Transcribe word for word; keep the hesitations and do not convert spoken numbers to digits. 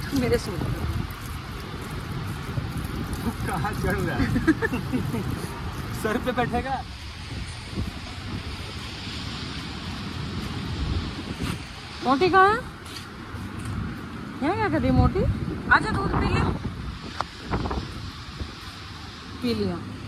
मेरे सूट पे। कहाँ चढ़ रहा है? सर पे बैठेगा। मोटी कहाँ है? यहाँ क्या कर रही है मोटी? आजा दूध पी ले। पी लिया।